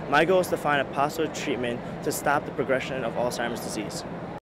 My goal is to find a possible treatment to stop the progression of Alzheimer's disease.